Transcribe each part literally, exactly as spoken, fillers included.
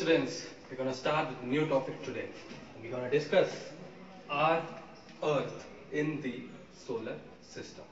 students, we're going to start with a new topic today. We're going to discuss our Earth in the solar system.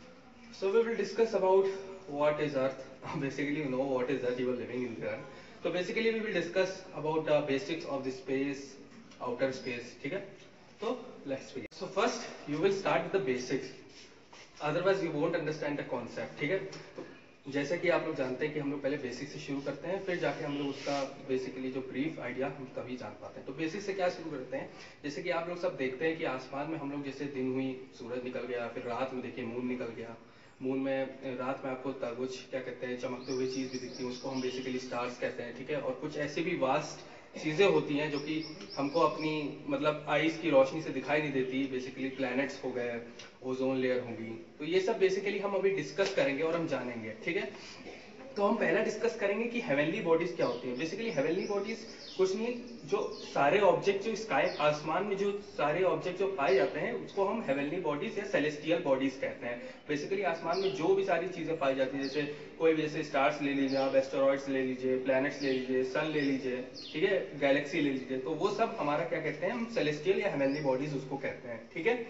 So we will discuss about what is Earth. Basically, you know what is Earth, you are living in the Earth. So basically, we will discuss about the basics of the space, outer space. ठीक है? So let's begin. So first, you will start with the basics. Otherwise, you won't understand the concept. ठीक है? तो जैसे कि आप लोग जानते हैं कि हम लोग पहले बेसिक से शुरू करते हैं, फिर जाके हम लोग उसका बेसिकली जो ब्रीफ आइडिया हम तभी जान पाते हैं. तो बेसिक से क्या शुरू करते हैं, जैसे कि आप लोग सब देखते हैं कि आसमान में हम लोग जैसे दिन हुई सूरज निकल गया, फिर रात में देखिए मून निकल गया. मून में रात में आपको तरबूज क्या कहते हैं, चमकते हुए चीज भी दिखती है, उसको हम बेसिकली स्टार्स कहते हैं. ठीक है? और कुछ ऐसी भी वास्ट चीजें होती हैं जो कि हमको अपनी मतलब आईज की रोशनी से दिखाई नहीं देती. बेसिकली प्लैनेट्स हो गए, ओजोन लेयर होगी. तो ये सब बेसिकली हम अभी डिस्कस करेंगे और हम जानेंगे. ठीक है? तो हम पहला डिस्कस करेंगे कि हेवनली बॉडीज क्या होती है. बेसिकली हेवनली बॉडीज कुछ नहीं, जो सारे ऑब्जेक्ट जो स्काई आसमान में जो सारे ऑब्जेक्ट जो पाए जाते हैं उसको हम हेवनली बॉडीज या सेलेस्टियल बॉडीज कहते हैं. बेसिकली आसमान में जो भी सारी चीजें पाई जाती है, जैसे कोई भी जैसे स्टार्स ले लीजिए आप, एस्टेरॉइड्स ले लीजिए, प्लैनेट्स ले लीजिए, सन ले लीजिए, ठीक है, गैलेक्सी ले लीजिए, तो वो सब हमारा क्या कहते हैं, हम सेलेस्टियल या हेवनली बॉडीज उसको कहते हैं. ठीक है?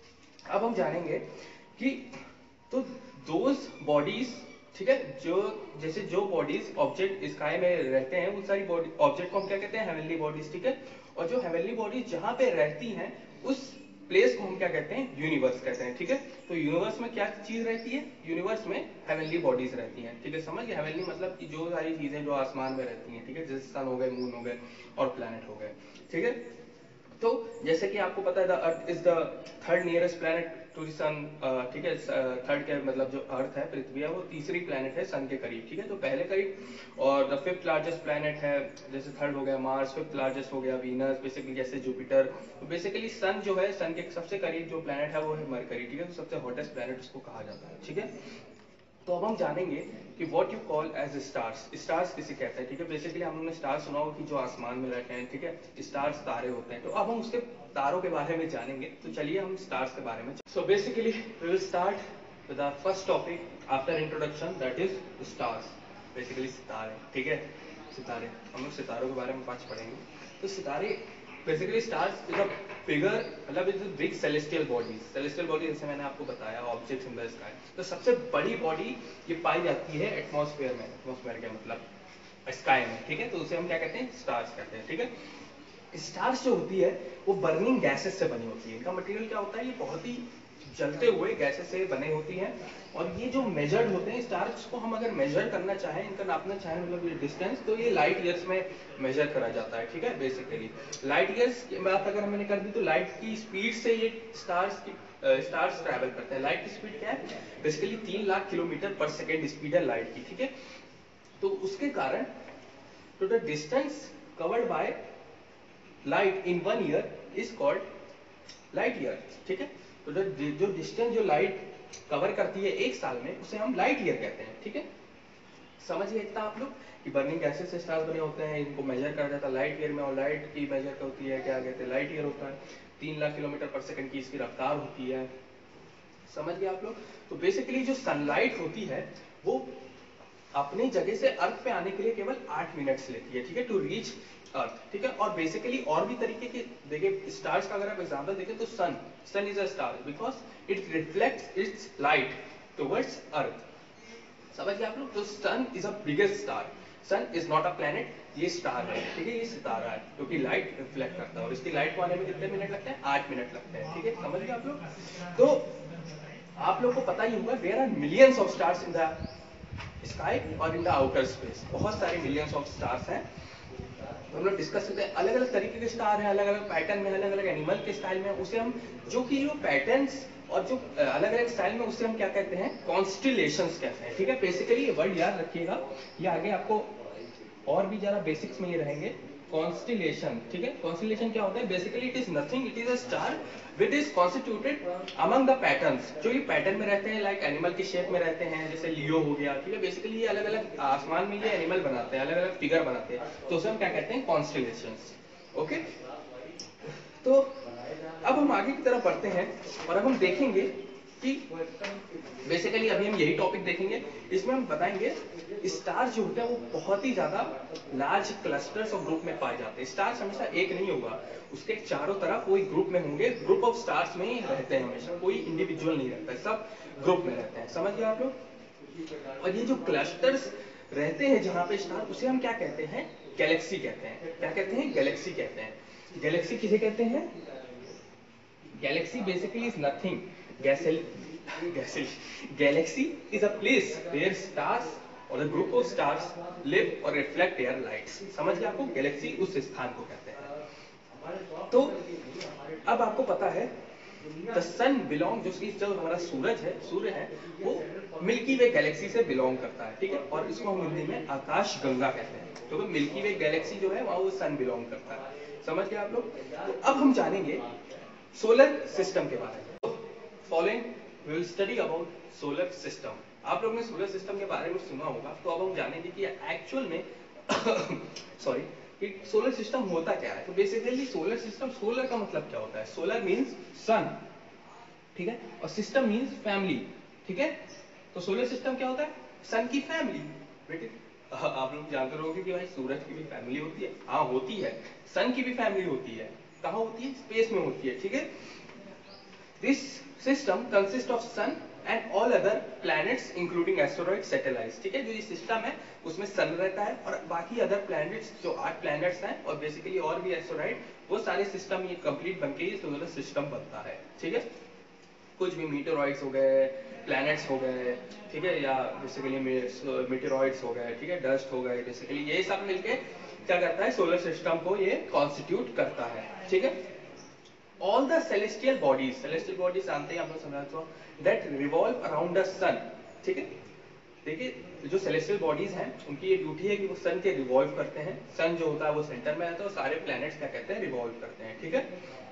अब हम जानेंगे कि तो दोज बॉडीज, ठीक है, जो जैसे जो बॉडीज ऑब्जेक्ट स्काई में रहते हैं, वो सारी बॉडी ऑब्जेक्ट को हम क्या कहते हैं, हेवनली बॉडीज. ठीक है? और जो हेवनली बॉडीज जहां पे रहती हैं उस प्लेस को हम क्या कहते हैं, यूनिवर्स कहते हैं. ठीक है? तो यूनिवर्स में क्या चीज रहती है, यूनिवर्स में हेवनली बॉडीज रहती हैं. ठीक है? समझ गए? हेवनली मतलब कि जो सारी चीजें जो आसमान में रहती हैं. ठीक है? जैसे सन हो गए, मून हो गए और प्लैनेट हो गए. ठीक है? तो जैसे कि आपको पता है the earth is the third nearest planet to the sun. ठीक है? थर्ड के मतलब जो अर्थ है, पृथ्वी है, वो तीसरी प्लैनेट है सन के करीब. ठीक है? तो पहले करीब. और द फिफ्थ लार्जेस्ट प्लैनेट है, जैसे थर्ड हो गया मार्स, फिफ्थ लार्जेस्ट हो गया वीनस, बेसिकली जैसे जुपिटर. तो बेसिकली सन जो है, सन के सबसे करीब जो प्लैनेट है वो है मरकरी. ठीक है? तो सबसे हॉटेस्ट प्लैनेट उसको कहा जाता है. ठीक है? तो अब हम जानेंगे कि what you call as stars. Stars किसे कहते हैं? ठीक है? बेसिकली हम लोगों ने स्टार सुना होगा कि जो आसमान में रहते हैं. ठीक है? स्टार्स तारे होते हैं. तो अब हम उसके तारों के बारे में जानेंगे. तो चलिए हम स्टार्स के बारे में. So basically we will start with our first topic after introduction, that is stars. Basically सितारे. ठीक है? सितारे, हम लोग सितारों के बारे में आज पढ़ेंगे. तो सितारे basically stars is a figure, मतलब is big celestial bodies. Celestial body जैसे मैंने आपको बताया, ऑब्जेक्ट्स इन द स्काई. तो सबसे बड़ी बॉडी ये पाई जाती है एटमॉस्फेयर में. एटमॉस्फेयर का मतलब स्काई में. ठीक है? तो उसे हम क्या कहते हैं, स्टार्स कहते हैं. ठीक है? स्टार्स जो होती है वो बर्निंग गैसेस से बनी होती है. इनका मटेरियल क्या होता है, ये बहुत ही जलते हुए गैसेस से बने होती हैं. और ये जो मेजर्ड होते हैं स्टार्स को, हम अगर मेजर करना चाहें, इनका नापना चाहें मतलब ये डिस्टेंस, तो ये लाइट ईयर्स में मेजर करा जाता है. ठीक है? बेसिकली लाइट ईयर्स की बात अगर मैंने कर दी तो लाइट की स्पीड से ये स्टार्स की स्टार्स ट्रैवल करते हैं. लाइट की स्पीड क्या है, बेसिकली तीन लाख किलोमीटर पर सेकेंड स्पीड है लाइट की. ठीक है? तो उसके कारण तो the distance covered by light in one year is called light year. ठीक है? तो जो डिस्टेंस जो लाइट कवर करती है एक साल में, उसे हम लाइट ईयर कहते हैं. ठीक है? समझिए इतना आप लोग कि बर्निंग गैसेस से स्टार्स बने होते हैं, इनको मेजर करा जाता है लाइट ईयर में. और लाइट की मेजर होती है क्या कहते हैं, लाइट ईयर होता है. तीन लाख किलोमीटर पर सेकंड की इसकी रफ्तार होती है. समझ गए आप लोग? तो बेसिकली जो सनलाइट होती है वो अपनी जगह से अर्थ पे आने के लिए केवल आठ मिनट्स लेती है. ठीक है? To reach earth. ठीक है? और बेसिकली और भी तरीके के देखिए स्टार्स का अगर आप एग्जांपल देखें तो sun sun is a star because it reflects its light towards earth. समझ गए आप लोग? तो sun is a biggest star. Sun is not a planet, ये स्टार है. ठीक है? ये सितारा है क्योंकि लाइट रिफ्लेक्ट करता है. और इसकी लाइट को आने में कितने मिनट लगते हैं, आठ मिनट लगते हैं. ठीक है? समझ गए आप लोग? तो आप लोग को पता ही होगा there are millions of stars in the sky और इन द आउटर स्पेस. बहुत सारे मिलियंस ऑफ स्टार्स हैं. हम लोग डिस्कस करते हैं अलग अलग तरीके के स्टार हैं, अलग अलग पैटर्न में, अलग अलग एनिमल के स्टाइल में. उसे हम जो कि जो पैटर्न्स और जो अलग अलग स्टाइल में, उससे हम क्या कहते हैं, कॉन्स्टिलेशंस कहते हैं. ठीक है? बेसिकली ये वर्ड याद रखिएगा, ये आगे आपको और भी जरा बेसिक्स में ये रहेंगे. कॉन्स्टिलेशन. ठीक है? कॉन्स्टिलेशन क्या होता है, basically it is nothing, it is a star which is constituted among the patterns. जो ये पैटर्न में रहते हैं, लाइक एनिमल के शेप में रहते हैं, जैसे लियो हो गया. ठीक है? बेसिकली ये अलग अलग आसमान में ये एनिमल बनाते हैं, अलग अलग फिगर बनाते हैं. तो उसे हम क्या कहते हैं, कॉन्स्टिलेशंस. ओके? तो अब हम आगे की तरफ बढ़ते हैं और अब हम देखेंगे कि बेसिकली अभी हम यही टॉपिक देखेंगे। इसमें हम बताएंगे स्टार्स जो होते हैं वो बहुत ही ज्यादा लार्ज क्लस्टर्स और ग्रुप में पाए जाते हैं। स्टार्स हमेशा एक नहीं होगा, उसके चारों तरफ वो एक ग्रुप में होंगे, ग्रुप ऑफ स्टार्स में ही रहते हैं हमेशा, कोई इंडिविजुअल नहीं रहता है, सब ग्रुप में रहते हैं। समझ गए आप लोग? और ये जो क्लस्टर्स रहते हैं जहां पे स्टार, उसे हम क्या कहते हैं? गैलेक्सी कहते हैं। क्या कहते हैं? गैलेक्सी कहते हैं। गैलेक्सी किसे कहते हैं? गैलेक्सी बेसिकली इज नथिंग गैसेल गैसेल galaxy is a place where stars और a group of stars live or reflect their lights। समझ गए आपको? गैलेक्सी उस स्थान को कहते हैं। तो अब आपको पता है द सन बिलोंग, जो जो हमारा सूरज है, सूर्य है, वो मिल्की वे गैलेक्सी से बिलोंग करता है, ठीक है। और इसको हम हिंदी में आकाश गंगा कहते हैं। तो मिल्की वे गैलेक्सी जो है वहां वो सन बिलोंग करता है। समझ गए आप लोग? तो अब हम जानेंगे सोलर सिस्टम के बारे में। Following we will study about solar system. आप लोगों ने सोलर सिस्टम के बारे में सुना होगा, तो अब हम जानेंगे कि एक्चुअल में सॉरी कि सोलर सिस्टम होता क्या है। तो बेसिकली सोलर सिस्टम, सोलर का मतलब क्या होता है? सोलर मींस सन, ठीक है, और सिस्टम मींस फैमिली, ठीक है। तो सोलर सिस्टम क्या होता है? सन की फैमिली। बेटे आप लोग जानते रहोगे कि भाई सूरज की भी फैमिली होती है। हाँ होती है, सन की भी फैमिली होती है। कहाँ होती है? स्पेस में होती है, ठीक है। This system consist of sun and all other planets including asteroid, satellites, ठीक है। जो ये सिस्टम है उसमें सन रहता है और बाकी अदर प्लैनेट्स, जो आठ प्लैनेट्स हैं और बेसिकली और भी एस्टेरॉइड, वो सारे सिस्टम ये कंप्लीट बनके ये सोलर सिस्टम बनता है, ठीक है। कुछ भी मीटेरॉइड्स हो गए, प्लैनेट्स हो गए, ठीक है, या बेसिकली मीटेरॉइड्स हो गए, ठीक है, डस्ट हो गए, बेसिकली ये सब मिलके क्या करता है? सोलर सिस्टम को ये कॉन्स्टिट्यूट करता है, ठीक है। All the celestial bodies, celestial bodies जानते हैं आप लोग, समझा तो, that revolve around the sun, ठीक है। देखिए जो celestial bodies हैं उनकी ये ड्यूटी है कि वो सन के रिवॉल्व करते हैं। सन जो होता है वो सेंटर में रहता है और सारे प्लैनेट्स क्या कहते हैं? रिवॉल्व करते हैं, ठीक है।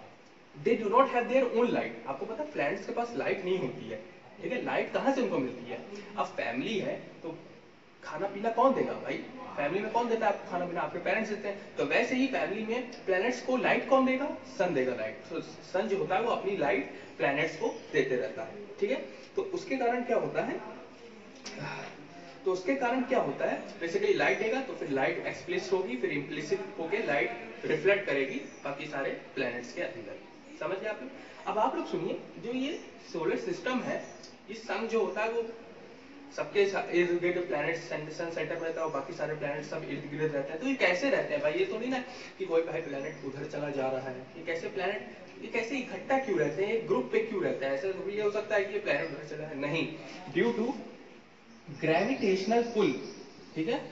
They do not have their own light. आपको पता है प्लैनेट्स के पास लाइट नहीं होती है, ठीक है। लाइट कहाँ से उनको मिलती है? अब फैमिली है तो खाना पीना कौन देगा भाई? फैमिली में कौन देता है आपको खाना पीना? आपके पेरेंट्स देते हैं। तो वैसे ही फैमिली में प्लैनेट्स को लाइट कौन देगा? सन देगा लाइट। तो सन जो होता है वो अपनी लाइट प्लैनेट्स को देते रहता है, ठीक है। तो उसके कारण क्या होता है? तो उसके कारण क्या होता है? बेसिकली लाइट देगा तो फिर लाइट एक्सप्लिसिट होगी, फिर इम्प्लिसिट होके लाइट रिफ्लेक्ट करेगी बाकी सारे प्लैनेट्स के अंदर। समझ गए आप लोग? अब आप लोग सुनिए, जो ये सोलर सिस्टम है, ये सन जो होता है वो सबके इर्द गिर्द प्लैनेट सन सेंटर में रहता है और बाकी सारे प्लैनेट सब इर्द गिर्द रहते हैं। तो ये कैसे रहते हैं भाई? ये तो नहीं ना कि कोई भाई प्लैनेट उधर चला जा रहा है। ये कैसे प्लैनेट, ये कैसे इकट्ठा क्यों रहते हैं? ग्रुप पे क्यों रहता है? ऐसा ये हो सकता है कि ये प्लैनेट उधर चला है, नहीं, ड्यू टू ग्रेविटेशनल पुल, ठीक है।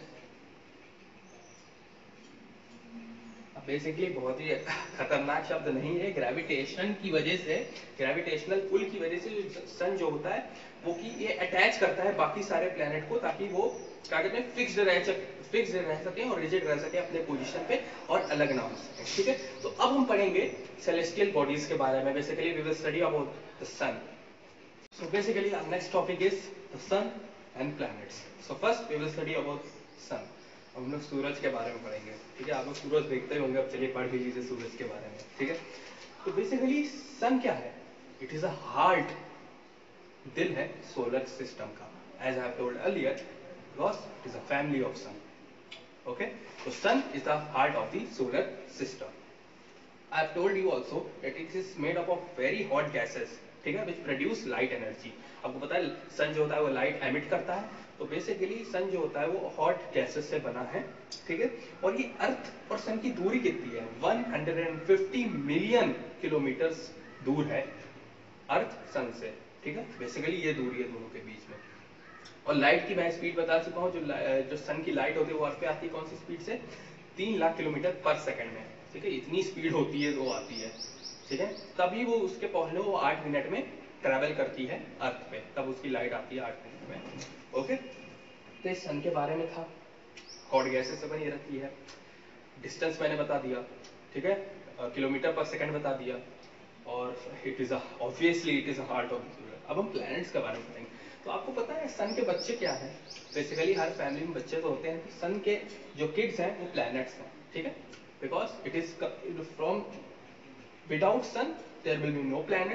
बेसिकली बहुत ही खतरनाक शब्द नहीं है। ग्रेविटेशन की वजह से, ग्रेविटेशनल पुल की वजह से जो सन जो होता है वो कि ये अटैच करता है बाकी सारे प्लैनेट को, ताकि वो क्या कहते हैं फिक्स्ड रह फिक्स्ड रह सके और रिजिड रह सके अपने पोजीशन पे और अलग ना हो सके, ठीक है। तो अब हम पढ़ेंगे सेलेस्टियल बॉडीज के बारे में। Basically we will study about the sun. So basically our next topic is the sun and planets. So first we will study about sun. अब हम लोग सूरज के बारे में पढ़ेंगे, ठीक है। आप लोग सूरज देखते होंगे, अब चलिए पढ़ भी लीजिए सूरज के बारे में, ठीक है। तो बेसिकली सन क्या है? इट इज अ हार्ट, दिल है सोलर सिस्टम का, as I have told earlier, because it is a family of sun, okay. तो sun is the heart of the solar system. I have told you also that it is made up of very hot gases, ठीक है, which produce light energy. आपको पता है सन जो होता है वो लाइट एमिट करता है, तो बेसिकली सन जो होता है वो हॉट गैसेस से बना है, ठीक है। और ये अर्थ और सन की दूरी कितनी है? एक सौ पचास मिलियन किलोमीटर दूर है अर्थ सन से, ठीक है। बेसिकली ये दूरी है दोनों के बीच में। और लाइट की मैं स्पीड बता चुका हूँ, जो जो सन की लाइट होती है वो अर्थ पे आती है कौन सी स्पीड से? तीन लाख किलोमीटर पर सेकंड में, ठीक है। इतनी स्पीड होती है वो आती है, ठीक है। तभी वो उसके पहले वो आठ मिनट में ट्रैवल करती है अर्थ पे, तब उसकी लाइट आती है आठ मिनट में, ओके। तो इस सन के बारे में था, हॉट गैसेस से बनी रहती है, डिस्टेंस मैंने बता दिया, ठीक है, किलोमीटर पर सेकंड बता दिया, और it is obviously it is a heart of the solar. अब हम प्लैनेट्स के बारे में पढ़ेंगे। तो आपको पता है सन के बच्चे क्या हैं? बेसिकली हर फैमिली में बच्चे तो होते हैं, तो सन के जो किड्स हैं वो प्लैनेट्स हैं, ठीक है, because it is from without sun there will be no planets,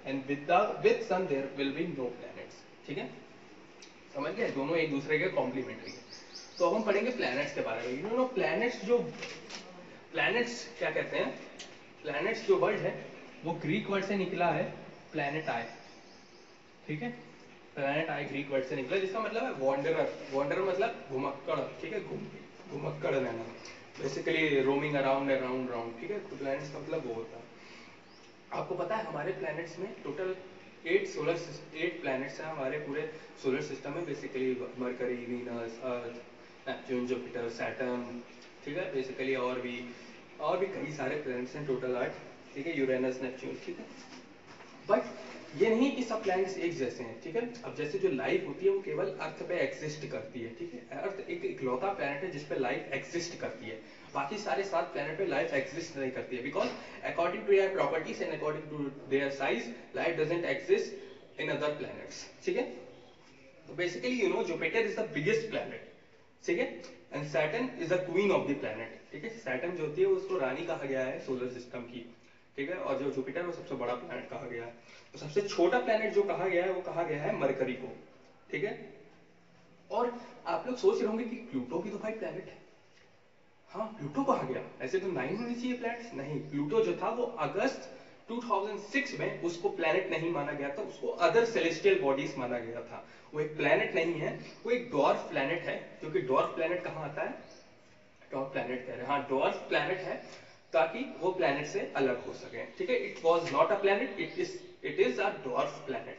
and with with sun there will be no planets. ठीक है, समझ गए, दोनों एक दूसरे के कॉम्प्लीमेंट्री है। तो अब हम पढ़ेंगे प्लैनेट्स के बारे में। यू नो प्लैनेट्स, जो प्लैनेट्स क्या कहते हैं, प्लैनेट्स जो वर्ड है वो ग्रीक वर्ड से निकला है प्लैनेट आई। ठीक है, प्लैनेट आई ग्रीक वर्ड से निकला जिसका मतलब है वॉन्डरर। वॉन्डरर मतलब घुमक्कड़। ठीक है, घुमक्कड़ रहना, basically roaming around around round. ठीक है, तो प्लैनेट्स का मतलब वो होता है। आपको पता है हमारे प्लैनेट्स में total eight solar eight planets हैं हमारे पूरे सोलर सिस्टम में। Basically Mercury, Venus, earth, Neptune, Jupiter, Saturn. ठीक है, बेसिकली और भी और भी कई सारे प्लैनेट्स हैं, टोटल आठ। ठीक है, यूरेनस, नेपच्यून। ठीक है, बट ये नहीं कि सब प्लैनेट्स एक जैसे हैं। ठीक है, अब जैसे जो लाइफ होती है वो केवल अर्थ पे एग्जिस्ट करती है। ठीक है, अर्थ एक इकलौता प्लैनेट है जिसपे लाइफ एग्जिस्ट करती है। बाकी सारे सात प्लैनेट पे लाइफ एग्जिस्ट नहीं करती है, because according to their properties and according to their size life doesn't exist in other planets. ठीक है, तो basically you know Jupiter is the biggest planet. ठीक है, and Saturn is the queen of the planet. ठीक है, Saturn जो होती है उसको रानी कहा गया है सोलर सिस्टम की। ठीक है, और जो जुपिटर वो सबसे बड़ा प्लैनेट कहा गया है। तो सबसे छोटा प्लैनेट जो कहा गया है वो कहा गया है मरकरी को। ठीक है, और आप लोग सोच रहे होंगे कि प्लूटो भी तो भाई प्लैनेट है। हाँ, प्लूटो कहा गया, ऐसे तो नाइन होनी चाहिए प्लैनेट्स। नहीं, प्लूटो जो था वो अगस्त टू थाउजेंड सिक्स में उसको प्लैनेट नहीं माना गया था, उसको अदर सेलेस्टियल बॉडीज माना गया था। वो एक प्लैनेट नहीं है, वो एक डॉर्फ प्लैनेट है। क्योंकि डॉर्फ प्लैनेट कहाँ आता है, डॉर्फ प्लैनेट कह रहे हैं, हाँ डॉर्फ प्लैनेट है, ताकि वो प्लैनेट से अलग हो सके। ठीक है, it was not a planet, it is it is a dwarf planet.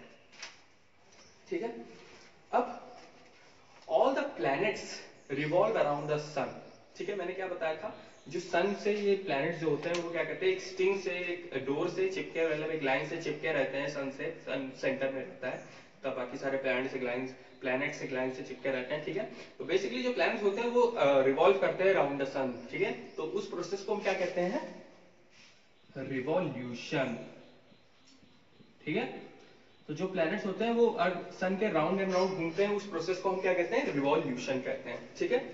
ठीक है, अब all the planets revolve around the sun. ठीक है, मैंने क्या बताया था, जो सन से ये प्लैनेट्स जो होते हैं वो क्या कहते हैं, एक स्टिंग से, एक डोर से चिपके, मतलब एक लाइन से चिपके रहते हैं सन से। सन सेंटर में रहता है, तब बाकी सारे प्लैनेट्स एक लाइन प्लैनेट्स एक लाइन से चिपके रहते हैं। ठीक है, तो बेसिकली जो प्लैनेट्स होते हैं वो रिवॉल्व करते हैं अराउंड द सन। ठीक है, तो उस प्रोसेस को हम क्या कहते हैं, रिवॉल्यूशन। ठीक है, तो जो प्लैनेट्स होते हैं वो सन के राउंड एंड राउंड घूमते हैं, उस प्रोसेस को हम क्या कहते हैं, रिवॉल्यूशन कहते हैं। ठीक है,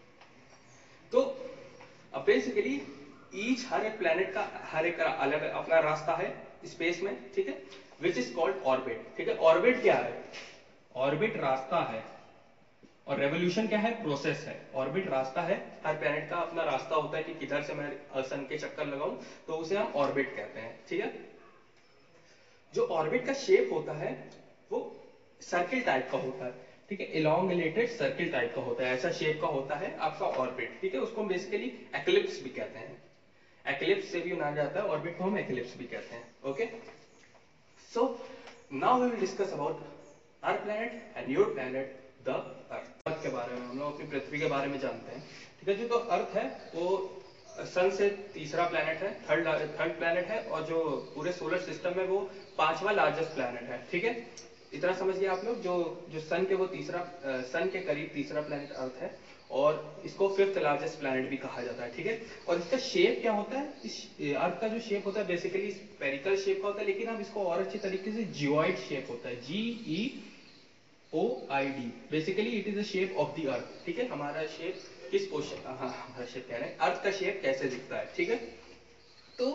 तो अब बेसिकली ईच हर एक प्लैनेट का हर एक अलग अपना रास्ता है स्पेस में। ठीक है, विच इज कॉल्ड ऑर्बिट। ठीक है, ऑर्बिट क्या है, ऑर्बिट रास्ता है, और रेवोल्यूशन क्या है, प्रोसेस है। ऑर्बिट रास्ता है, हर प्लैनेट का अपना रास्ता होता है कि किधर से मैं सन के चक्कर लगाऊं, तो उसे हम ऑर्बिट कहते हैं। ठीक है, जो ऑर्बिट का शेप होता है वो सर्किल टाइप का होता है। ठीक है, इलोंगुलेटेड सर्किल टाइप का होता है, ऐसा शेप का होता है आपका ऑर्बिट। ठीक है, उसको हम बेसिकली एक्लिप्स भी कहते हैं, एक्लिप्स से भी नाम जाता है, ऑर्बिट को हम एक्लिप्स भी कहते हैं। Okay, so now we will discuss about our planet and your planet the earth. Earth के बारे में हम लोग अपनी पृथ्वी के बारे में जानते हैं। ठीक है जी, तो अर्थ है वो सन से तीसरा प्लैनेट है, थर्ड थर्ड प्लैनेट है, और जो पूरे सोलर सिस्टम में वो पांचवा लार्जेस्ट प्लैनेट है। ठीक है, इतना समझिए आप लोग, जो जो सन के वो तीसरा सन के करीब तीसरा प्लैनेट अर्थ है, और इसको फिफ्थ लार्जेस्ट प्लैनेट भी कहा जाता है। ठीक है, और इसका शेप क्या होता है, इस अर्थ का जो शेप होता है बेसिकली स्फेरिकल शेप का होता है, लेकिन हम इसको और अच्छी तरीके से जियोइड शेप होता है, G E O I D. Basically it is the shape of the earth. ठीक है, हमारा शेप किस पोर्शन, हाँ हमारा शेप कह रहे हैं, अर्थ का शेप कैसे दिखता है। ठीक है, तो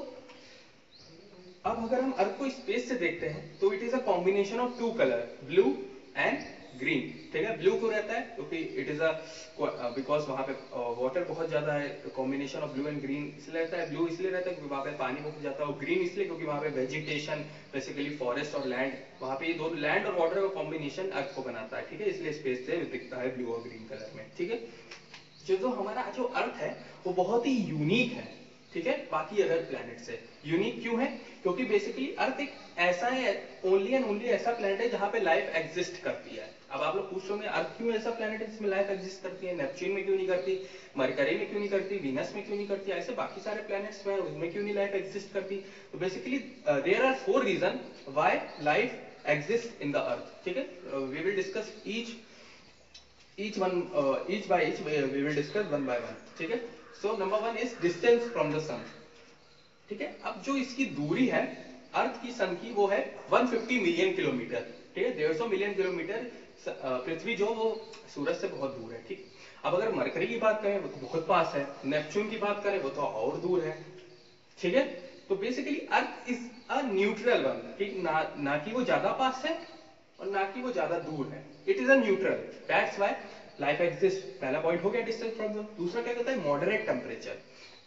अब अगर हम अर्थ को स्पेस से देखते हैं तो it is a combination of two colour, blue and green. ठीक है, ब्लू क्यों रहता है, क्योंकि इट इज अ बिकॉज वहां पे वाटर uh, बहुत ज्यादा है, combination of blue and green इसलिए रहता है। ब्लू इसलिए रहता है क्योंकि वहां पे पानी बहुत जाता है, और ग्रीन इसलिए क्योंकि वहां पे वेजिटेशन, बेसिकली फॉरेस्ट और लैंड, वहां पे ये दो लैंड और वाटर का कॉम्बिनेशन अर्थ को बनाता है। ठीक है, इसलिए स्पेस से दिखता है ब्लू और ग्रीन कलर में। ठीक है, जो जो हमारा जो अर्थ है वो बहुत ही यूनिक है। ठीक है, बाकी अदर प्लैनेट से यूनिक क्यों है, क्योंकि बेसिकली अर्थ एक ऐसा है, ओनली एंड ओनली ऐसा प्लैनेट है जहां पे लाइफ एग्जिस्ट करती है। अब आप लोग पूछ रहे होंगे अर्थ क्यों ऐसा प्लैनेट है जिसमें लाइफ एग्जिस्ट करती है, नेपच्यून में क्यों नहीं करती, मरकरी में क्यों नहीं करती, वीनस में क्यों नहीं करती, ऐसे बाकी सारे प्लैनेट्स में उनमें क्यों नहीं लाइफ एग्जिस्ट करती। तो basically there are four reason why life exist in the earth. ठीक है, we will discuss each each one uh, each by each we, we will discuss one by one. ठीक है, so number one is distance from the sun. ठीक है, अब जो इसकी दूरी है अर्थ की सन की वो है वन फिफ्टी मिलियन किलोमीटर। ठीक है, डेढ़ सौ मिलियन किलोमीटर पृथ्वी जो वो सूरज से बहुत दूर है। ठीक, अब अगर मरकरी की बात करें वो तो बहुत पास है, नेपच्यून की बात करें वो तो और दूर है। ठीक है, तो basically earth is a neutral one, कि ना ना कि वो ज्यादा पास है और ना कि वो ज्यादा दूर है, it is a neutral, that's why life exist. पहला पॉइंट हो गया डिस्टेंस फ्रॉम द। दूसरा क्या कहता है, मॉडरेट टेम्परेचर।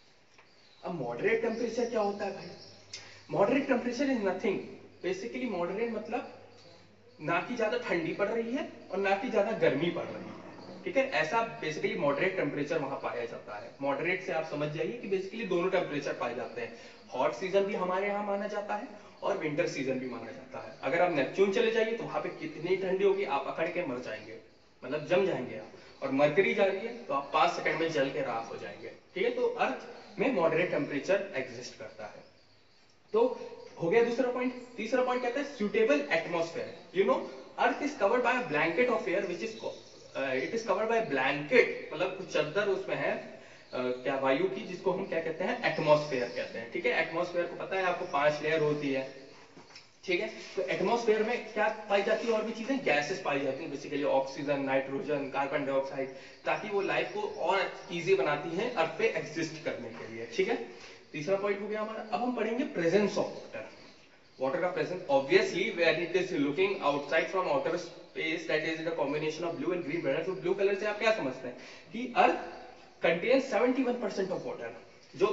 अब मॉडरेट टेम्परेचर क्या होता है भाई? Moderate temperature is nothing, basically moderate मतलब ना कि ज्यादा ठंडी पड़ रही है और ना कि ज्यादा गर्मी पड़ रही है, ठीक है, ऐसा बेसिकली मॉडरेट टेम्परेचर वहां पाया जाता है। मॉडरेट से आप समझ जाइए कि बेसिकली दोनों टेम्परेचर पाए जाते हैं। हॉट सीजन भी हमारे यहाँ माना जाता है और विंटर सीजन भी माना जाता है। अगर आप नेपच्यून चले जाइए तो वहां पे कितनी ठंडी होगी, आप अकड़ के मर जाएंगे, मतलब जम जाएंगे आप। और मरकरी जा रही है तो आप पांच सेकंड में जल के राख हो जाएंगे, ठीक है। तो अर्थ में मॉडरेट टेम्परेचर एग्जिस्ट करता है। तो हो गया दूसरा पॉइंट। तीसरा पॉइंट कहता है suitable atmosphere. You know earth is covered by a blanket of air which is it is covered by blanket, मतलब कुछ चादर उसमें है uh, क्या वायु की, जिसको हम क्या कहते हैं, एटमॉस्फेयर कहते हैं, ठीक है। एटमॉस्फेयर को पता है आपको, पांच लेयर होती है, ठीक है। तो एटमॉस्फेयर में क्या पाई जाती है, और भी चीजें, गैसेस पाई जाती हैं, basically oxygen, nitrogen, carbon dioxide, ताकि वो लाइफ को और इजी बनाती है अर्थ पे एग्जिस्ट करने के लिए, ठीक है। तीसरा पॉइंट हो गया हमारा। अब हम पढ़ेंगे प्रेजेंस ऑफ वाटर। वाटर का presence, obviously when it is looking outside from outer space, that is the combination of blue and green colour. तो ब्लू कलर से आप क्या समझते हैं कि earth contains seventy one percent of water, जो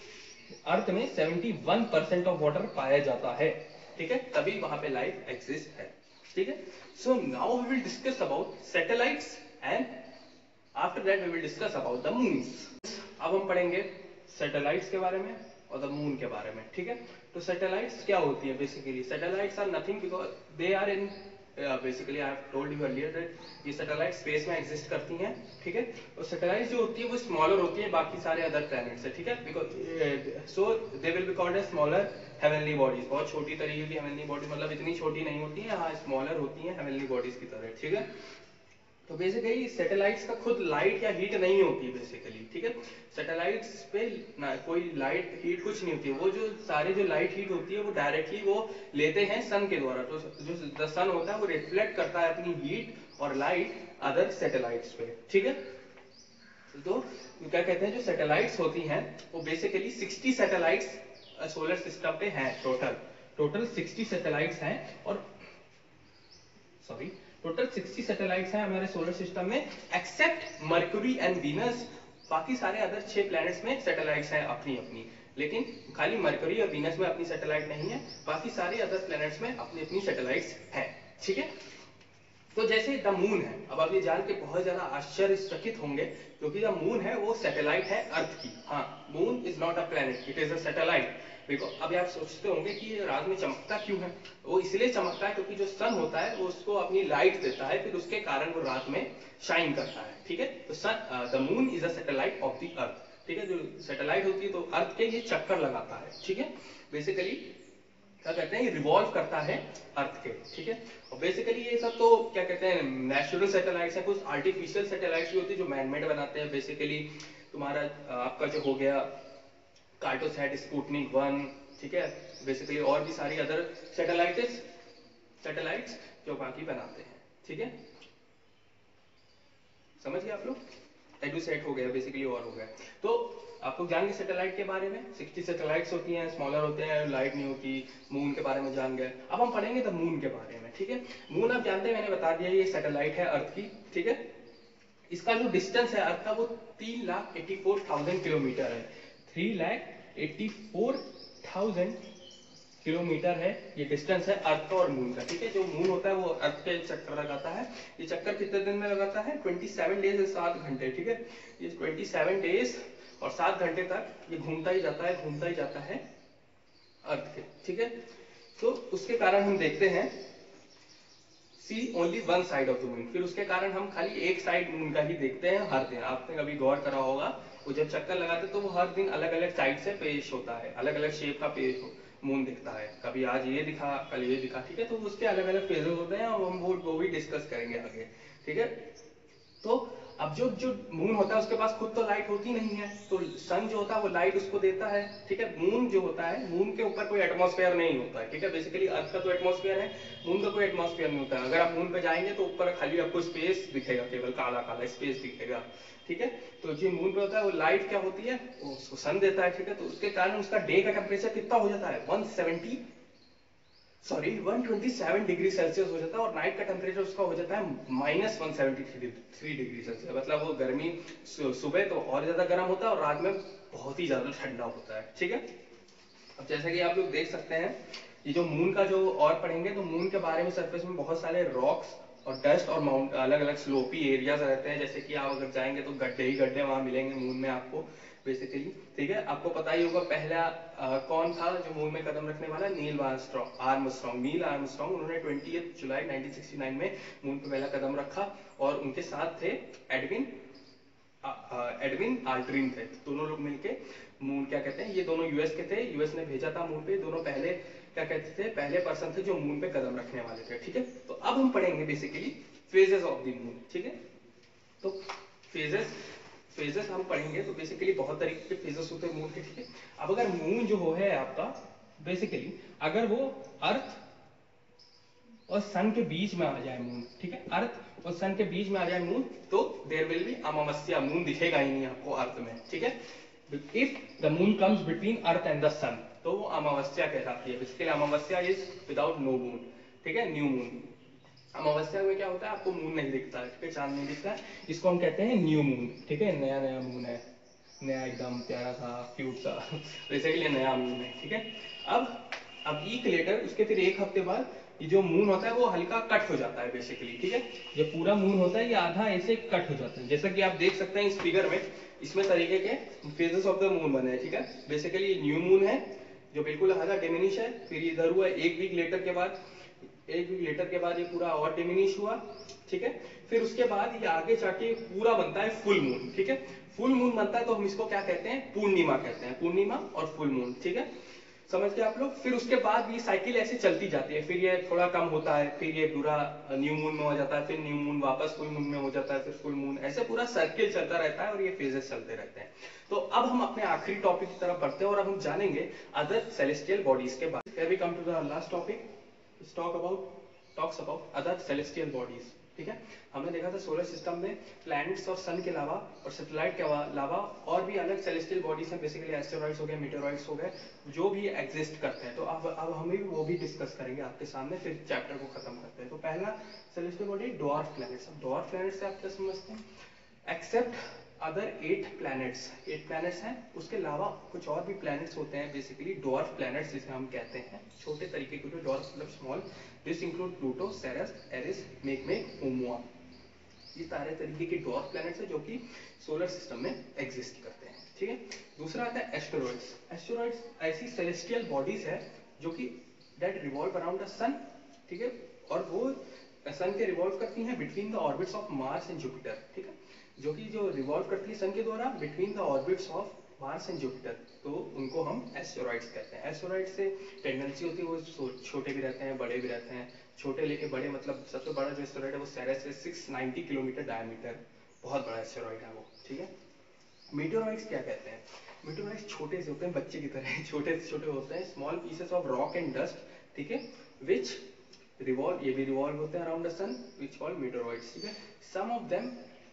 earth में seventy one percent of water पाया जाता है, ठीक है, तभी वहां पे लाइफ एग्जिस्ट है, ठीक है। So now we will discuss about satellites and after that we will discuss about the moons. अब हम पढ़ेंगे सैटेलाइट्स के बारे में और द मून के बारे में, ठीक है। तो सैटेलाइट्स क्या होती है, basically satellites are nothing because they are in basically I have told you earlier that ये सैटेलाइट स्पेस में एग्जिस्ट करती हैं, ठीक है। और सैटेलाइट जो होती है वो स्मॉलर होती है बाकी सारे अदर प्लैनेट से, ठीक है, because so they will be called as smaller heavenly bodies. बहुत छोटी तरीके की हेवनली बॉडी, मतलब इतनी छोटी नहीं होती है, हाँ स्मॉलर होती है हेवनली बॉडीज की तरह, ठीक है। तो बेसिकली सैटेलाइट्स का खुद लाइट या हीट नहीं होती बेसिकली, ठीक है। सैटेलाइट्स पे ना कोई लाइट हीट कुछ नहीं होती है, वो जो सारे जो लाइट हीट होती है वो डायरेक्टली वो लेते हैं सन के द्वारा। तो जो द सन होता है वो रिफ्लेक्ट करता है अपनी हीट और लाइट अदर सैटेलाइट्स पे, ठीक है। तो क्या कहते हैं, जो सैटेलाइट्स होती हैं वो basically sixty satellites solar system पे हैं, टोटल टोटल सिक्सटी सैटेलाइट्स हैं, और सॉरी टोटल सिक्सटी सैटेलाइट्स हैं हमारे सोलर सिस्टम में, एक्सेप्ट मर्क्यूरी एंड वीनस। बाकी सारे अदर छह प्लैनेट्स में सैटेलाइट्स हैं अपनी अपनी, लेकिन खाली मर्क्यूरी और वीनस में अपनी सैटेलाइट नहीं है, बाकी सारे अदर प्लैनेट्स में अपनी अपनी सैटेलाइट्स हैं, ठीक है। तो जैसे द मून है, अब आप ये जान के बहुत ज्यादा आश्चर्यचकित होंगे क्योंकि द मून है वो सैटेलाइट है अर्थ की। हाँ, moon is not a planet, it is a satellite. देखो अभी आप सोचते होंगे कि ये रात में चमकता क्यों है, वो इसलिए चमकता है क्योंकि जो सन होता है वो उसको अपनी लाइट देता है, फिर उसके कारण वो रात में शाइन करता है, ठीक है। तो sun the moon is a satellite of the earth, ठीक है। जो सैटेलाइट होती है तो अर्थ के ये चक्कर लगाता है, ठीक है। बेसिकली क्या कहते हैं, ये रिवॉल्व करता है अर्थ के, ठीक है। और बेसिकली ये सब तो क्या कहते हैं नेचुरल सैटेलाइट्स है, कुछ आर्टिफिशियल सैटेलाइट्स भी होती है जो मैनमेड बनाते हैं। बेसिकली तुम्हारा आपका जो हो गया कार्टोसैट, स्पुतनिक वन, ठीक है, बेसिकली और भी सारी अदर सैटेलाइट्स सैटेलाइट्स जो बाकी बनाते हैं, ठीक है। समझ गए आप लोग, एडुसेट हो गया बेसिकली और हो गया। तो आप लोग जान गए सैटेलाइट के बारे में, सिक्सटी सैटेलाइट्स होती हैं, स्मॉलर होते हैं, लाइट नहीं होती। मून के बारे में जान गए, अब हम पढ़ेंगे द मून के बारे में, ठीक है। मून आप जानते हैं, मैंने बता दिया ये सैटेलाइट है अर्थ की, ठीक है। इसका जो डिस्टेंस है अर्थ का वो तीन lakh eighty four thousand kilometre है, three lakh eighty four thousand kilometre है ये डिस्टेंस है अर्थ का और मून का, ठीक है। जो मून होता है वो अर्थ पे चक्कर लगाता है, ये चक्कर कितने दिन में लगाता है, सत्ताईस डेज, सात घंटे, ठीक है। ये सत्ताईस डेज और सात घंटे तक ये घूमता ही जाता है घूमता ही जाता है अर्थ के, ठीक है। तो उसके कारण हम देखते हैं see only one side of the moon, फिर उसके कारण हम खाली एक साइड मून का ही देखते हैं हर दिन। आपने कभी गौर करा होगा, वो जब चक्कर लगाते तो वो हर दिन अलग अलग साइड से पेश होता है, अलग अलग शेप का पेश हो मून दिखता है, कभी आज ये दिखा कल ये दिखा, ठीक है। तो उसके अलग अलग फेजेस होते हैं और हम वो वो भी डिस्कस करेंगे आगे, ठीक है। तो अब जो जो मून होता है उसके पास खुद तो लाइट होती नहीं है, तो सन जो होता है वो लाइट उसको देता है, ठीक है। मून जो होता है, मून के ऊपर कोई एटमॉस्फेयर नहीं होता है, ठीक है। बेसिकली अर्थ का तो एटमॉस्फेयर है, मून का कोई एटमॉस्फेयर नहीं होता है। अगर आप मून पे जाएंगे तो ऊपर खाली आपको स्पेस दिखेगा, केवल काला काला स्पेस दिखेगा, ठीक है। तो जो मून पे होता है वो लाइट क्या होती है, वो उसको सन देता है, ठीक है। तो उसके कारण उसका डे का टेम्परेचर कितना हो जाता है, one seventy sorry one twenty seven degree Celsius हो जाता है, और नाइट का टेम्परेचर उसका हो जाता है minus one seventy three degree Celsius. मतलब वो गर्मी सुबह तो और ज्यादा गर्म होता है और रात में बहुत ही ज्यादा ठंडा होता है, ठीक है। अब जैसा कि आप लोग देख सकते हैं, ये जो मून का जो और पढ़ेंगे तो मून के बारे में सरफेस में बहुत सारे रॉक्स और डस्ट और माउंट अलग अलग स्लोपी एरियाज रहते हैं। जैसे कि आप अगर जाएंगे तो गड्ढे ही गड्ढे वहां मिलेंगे मून में आपको, बेसिकली, ठीक है। आपको पता ही होगा पहला आ, कौन था जो मून में कदम रखने वाला, Neil Armstrong Armstrong Neil Armstrong. उन्होंने twentieth July nineteen sixty nine में मून पे पहला कदम रखा, और उनके साथ थे एडविन एडविन आल्ड्रिन थे। दोनों लोग मिलके मून क्या कहते हैं, ये दोनों यूएस के थे, यूएस ने भेजा था मून पे। दोनों पहले क्या कहते थे, पहले पर्सन थे जो मून पे कदम रखने वाले थे, ठीक है। तो अब हम पढ़ेंगे basically phases of the moon, ठीक है। तो फेजेस फेजेस हम पढ़ेंगे तो बेसिकली बहुत तरीके के फेजेस होते हैं मून के, ठीक है। अब अगर मून जो हो है आपका, बेसिकली अगर वो अर्थ और सन के बीच में आ जाए मून, ठीक है, अर्थ और सन के बीच में आ जाए मून, तो there will be amavasya, moon दिखेगा ही नहीं आपको अर्थ में, ठीक है। If the moon comes between earth and the sun, तो वो अमावस्या कहलाती है। Basically Amavasya is without no moon, ठीक है, न्यू मून। अमावस्या में क्या होता है, आपको मून नहीं दिखता है, ठीक है, चांद नहीं दिखता है, इसको हम कहते हैं न्यू मून, ठीक है। नया नया मून है, नया एकदम प्यारा सा क्यूट सा बेसिकली नया मून है, ठीक है। अब अब वीक लेटर, उसके फिर एक हफ्ते बाद ये जो मून होता है वो हल्का कट हो जाता है बेसिकली, ठीक है। ये पूरा मून होता है ये आधा ऐसे कट हो जाता है, जैसा कि आप देख सकते हैं इस फिगर में, इसमें तरीके के फेजेस ऑफ द मून बने हैं, ठीक है। बेसिकली ये न्यू मून है जो बिल्कुल आधा डिमिनिश है, फिर इधर हुआ एक वीक लेटर के बाद, एक वीक लेटर के बाद ये पूरा और डिमिनिश हुआ, ठीक है। फिर उसके बाद ये आगे जाके पूरा बनता है फुल मून, ठीक है। फुल मून बनता है तो हम इसको क्या कहते हैं, पूर्णिमा कहते हैं, पूर्णिमा और फुल मून, ठीक है, समझ गए आप लोग। फिर उसके बाद ये साइकिल ऐसे चलती जाती है, फिर ये थोड़ा कम होता है, फिर ये पूरा न्यू मून में हो जाता है, फिर न्यू मून वापस फुल मून में हो जाता है, फिर फुल मून, ऐसे पूरा सर्किल चलता रहता है और ये फेजेस चलते रहते हैं। तो अब हम अपने आखिरी टॉपिक की तरफ बढ़ते हैं और अब हम जानेंगे अदर सेलेस्टियल बॉडीज के बारे में। Here we come to the last topic. Let's talk about talks about other celestial bodies, ठीक है। हमने देखा था सोलर सिस्टम में प्लैनेट्स और सन के अलावा और सैटेलाइट के अलावा और भी अलग सेलेस्टियल बॉडीज हैं, बेसिकली एस्टेरॉइड्स हो गए, मीटेरॉइड्स हो गए, जो भी एग्जिस्ट करते हैं। तो अब अब हम भी वो भी डिस्कस करेंगे आपके सामने, फिर चैप्टर को खत्म करते हैं। तो पहला सेलेस्टियल बॉडी ड्वार्फ प्लैनेट्स। अब ड्वार्फ प्लैनेट्स से आप क्या समझते हैं, except other eight planets, eight planets हैं, उसके अलावा कुछ और भी प्लैनेट्स होते हैं, बेसिकली ड्वार्फ प्लैनेट्स जिसे हम कहते हैं, छोटे तरीके के, ड्वार्फ मतलब small. This include Pluto, Ceres, Eris, Makemake, Oumuamua. ये सारे तरीके के ड्वार्फ प्लैनेट्स हैं जो कि सोलर सिस्टम में एग्जिस्ट करते हैं, ठीक है। दूसरा आता है एस्टेरॉइड्स। एस्टेरॉइड्स ऐसी सेलेस्टियल बॉडीज है जो कि that revolve around the sun, ठीक है, और वो सन के रिवॉल्व करती हैं between the orbits of Mars and Jupiter, ठीक है, जो कि जो रिवॉल्व करती है सन के द्वारा between the orbits of Mars and Jupiter, तो उनको हम एस्टेरॉइड्स कहते हैं। एस्टेरॉइड से टेंडेंसी होती है वो छोटे भी रहते हैं, बड़े भी रहते हैं। छोटे लेके बड़े, मतलब सबसे बड़ा जो एस्टेरॉइड है वो सेरेस है, सिक्स नाइंटी किलोमीटर डायमीटर, बहुत बड़ा एस्टेरॉइड है वो, ठीक है। मीटेरॉइड्स क्या कहते हैं, मीटेरॉइड्स छोटे से होते हैं, बच्चे की तरह छोटे से छोटे होते हैं, small pieces of rock and dust, ठीक है, विच रिवॉल्व, ये भी रिवॉल्व होते हैं around the sun, which called meteoroids, ठीक है। Some of them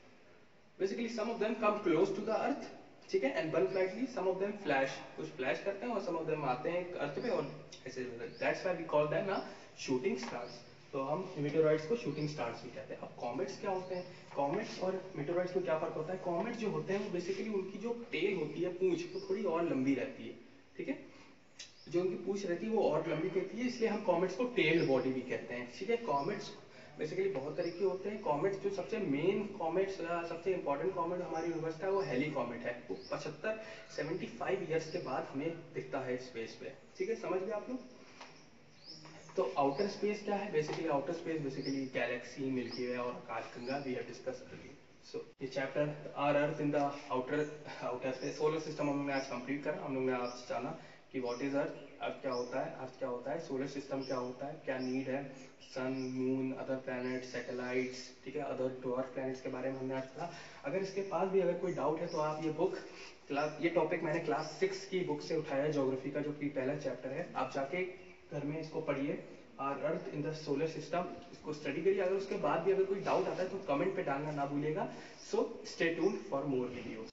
basically some of them come close to the earth, ठीक है, and burn brightly, some of them flash, कुछ फ्लैश करते हैं और सम ऑफ देम आते हैं अर्थ पे और ऐसे, that's why we call them ना शूटिंग स्टार्स। तो हम मीटेरॉइड्स को शूटिंग स्टार्स भी कहते हैं। अब कॉमेट्स क्या होते हैं, कॉमेट्स और मीटेरॉइड्स में क्या फर्क होता है, कॉमेट्स जो होते हैं वो बेसिकली उनकी जो टेल होती है, पूंछ, वो थोड़ी और लंबी रहती है, ठीक है, जो उनकी पूंछ रहती है वो और लंबी रहती है, इसलिए हम कॉमेट्स को टेल्ड बॉडी भी कहते हैं, ठीक है। कॉमेट्स बेसिकली बहुत तरीके होते हैं। कॉमेट्स जो सबसे मेन कॉमेट्स, सबसे इंपॉर्टेंट कॉमेट हमारी यूनिवर्स का है वो हेली कॉमेट है, वो पचहत्तर सेवेंटी फाइव ईयर्स के बाद हमें दिखता है स्पेस पे, ठीक है, समझ गए आप लोग। तो आउटर स्पेस क्या है, basically outer space basically galaxy, Milky Way और आकाशगंगा, we have discuss earlier. So ये chapter our earth in the outer outer space solar system हम लोग ने आज कंप्लीट करा। हम लोग ने आपसे जाना कि व्हाट इज अर्थ, अर्थ क्या होता है, अर्थ क्या होता है, सोलर सिस्टम क्या होता है, क्या नीड है, sun, moon, other planet, satellites, ठीक है, अदर डॉर्फ प्लैनेट्स के बारे में हमने आज पढ़ा। अगर इसके पास भी अगर कोई डाउट है तो आप ये बुक क्लास, ये टॉपिक मैंने क्लास सिक्स की बुक से उठाया है, ज्योग्राफी का जो कि पहला चैप्टर है, आप जाके घर में इसको पढ़िए, our earth in the solar system, इसको स्टडी करिए। अगर उसके बाद भी अगर कोई डाउट आता है तो कमेंट पे डालना ना भूलिएगा। So stay tuned for more videos.